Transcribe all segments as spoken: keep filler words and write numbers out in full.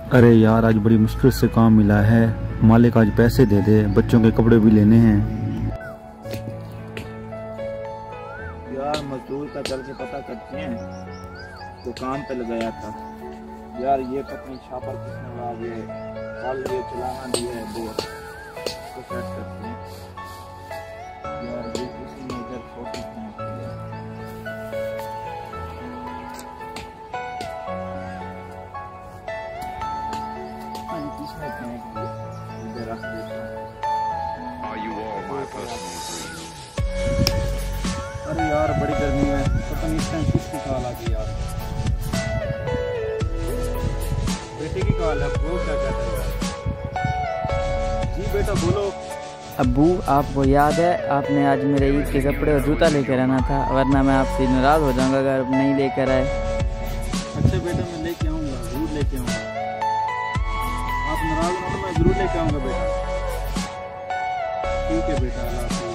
अरे यार, आज बड़ी मुश्किल से काम मिला है। मालिक आज पैसे दे दे, बच्चों के कपड़े भी लेने हैं। यार मजदूर का चल के पता करते हैं, तो काम पे लगाया था। यार ये पत्नी छापर किसने उड़ा दिए, कल ये चलाना दिया है बोर तो सेट करते हैं। यार ये किसी ने इधर फोटो किसने फेंक दिया, इधर रख देता हूँ। अरे यार बड़ी गर्मी है, पता नहीं इस टाइम किसकी कॉल आ गई यार। बेटे की कॉल है, वो क्या कहते हैं यार? जी बेटा बोलो। अब्बू, आपको याद है आपने आज मेरे ईद के कपड़े और जूता लेकर आना था, वरना मैं आपसे नाराज़ हो जाऊंगा अगर नहीं लेकर आए। अच्छा बेटा, मैं लेके आऊँगा, ज़रूर लेके आऊँगा। आप नाराज़ हो, मैं ज़रूर लेके आऊँगा बेटा। ठीक है बेटा, अल्लाह हाफ़िज़।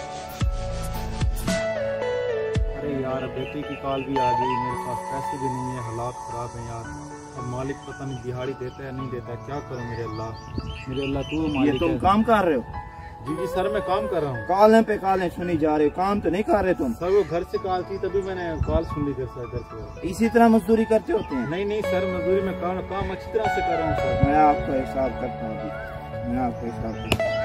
अरे यार बेटे की कॉल भी आ गई, मेरे पास पैसे भी नहीं है, हालात ख़राब हैं यार। अब मालिक पता नहीं दिहाड़ी देता है नहीं देता है, क्या करूँ मेरे अल्लाह, मेरे अल्लाह तू मालिक। ये तुम काम कर रहे हो? जी जी सर, मैं काम कर रहा हूँ। कॉलें पे कॉलें सुनी जा रहे हो, काम तो नहीं कर रहे तुम? सर वो घर से कॉल थी, तभी मैंने कॉल सुन ली घर से। घर से इसी तरह मजदूरी करते होते हैं? नहीं नहीं सर, मजदूरी में काम काम अच्छी तरह से कर रहा हूँ सर। मैं आपका हिसाब करता हूँ अभी, मैं आपका हिसाब करता हूँ।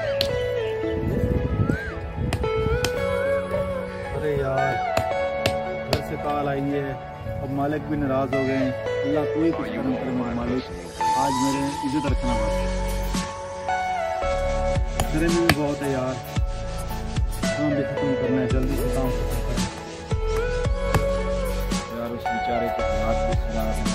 अरे यार घर से कॉल आई है, अब मालिक भी नाराज हो गए हैं। अल्लाह कोई कुछ करम करे मेरे मालिक, आज मेरे इज्जत रखना बस। गर्मी भी बहुत है यार, काम भी खत्म करना है, जल्दी से काम खत्म करना है। यार उस बेचारे के हाथ भी खराब है,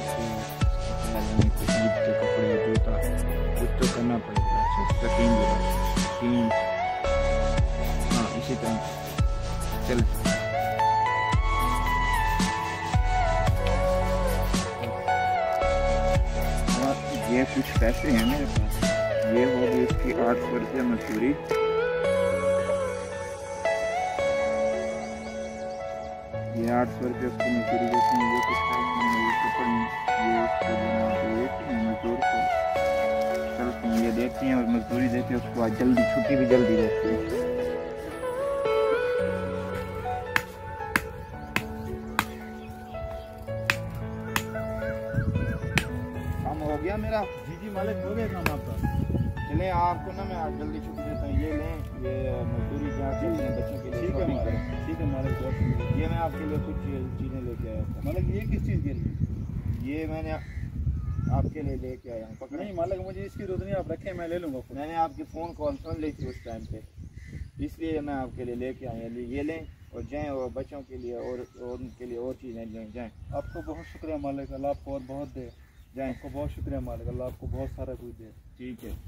कुछ ईद के कपड़े जूता कुछ तो करना पड़ेगा। अच्छा स्कीम भी स्कीम, हाँ इसी तरह चल। ये कुछ पैसे हैं मेरे पास, ये हो गई इसकी आठ सौ रुपये मजदूरी। ये आठ सौ रुपये उसकी मजदूरी देती है। ये कुछ पैसे हैं, ये कपड़े ये उसको देना देते हैं मजदूर को, चलते हैं ये देते हैं और मजदूरी देते हैं उसको। आज जल्दी छुट्टी भी जल्दी देती है। हो गया मेरा? जी जी मालिक, हो गया काम आपका। चले आपको ना मैं आज जल्दी छुट्टी देता हूँ। ये लें, ये मजदूरी जहाँ से अपने बच्चों के लिए। ठीक है मालिक, ठीक है मालिक। ये मैं आपके लिए कुछ चीज़ें लेके आया था। मालिक ये किस चीज़ के लिए? ये मैंने आपके लिए लेके आया हूँ। पकड़े? नहीं मालिक, मुझे इसकी जरूरत नहीं, आप रखें, मैं ले लूँगा। मैंने आपकी फ़ोन कॉल सुन ली थी उस टाइम पे, इसलिए मैं आपके लिए लेके आया। ये लें और जाएँ, और बच्चों के लिए और उनके लिए और चीज़ें लें, जाएँ। आपको बहुत शुक्रिया मालिक, अल्लाह आपको और बहुत दे। जाए, आपको बहुत शुक्रिया मालिक, अल्लाह आपको बहुत सारा कुछ दे। ठीक है।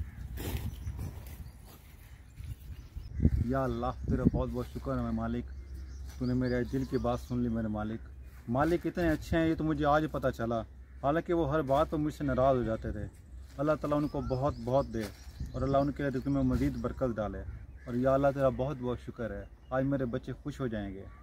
या अल्लाह तेरा बहुत बहुत शुक्र है मैं मालिक, तूने मेरे दिल की बात सुन ली मेरे मालिक। मालिक इतने अच्छे हैं ये तो मुझे आज पता चला, हालांकि वो हर बात पर मुझसे नाराज़ हो जाते थे। अल्लाह ताला उनको बहुत बहुत दे और अल्लाह उनके रिज़्क़ में मज़ीद बरकत डाले। और या अल्लाह तेरा बहुत बहुत शुक्र है, आज मेरे बच्चे खुश हो जाएंगे।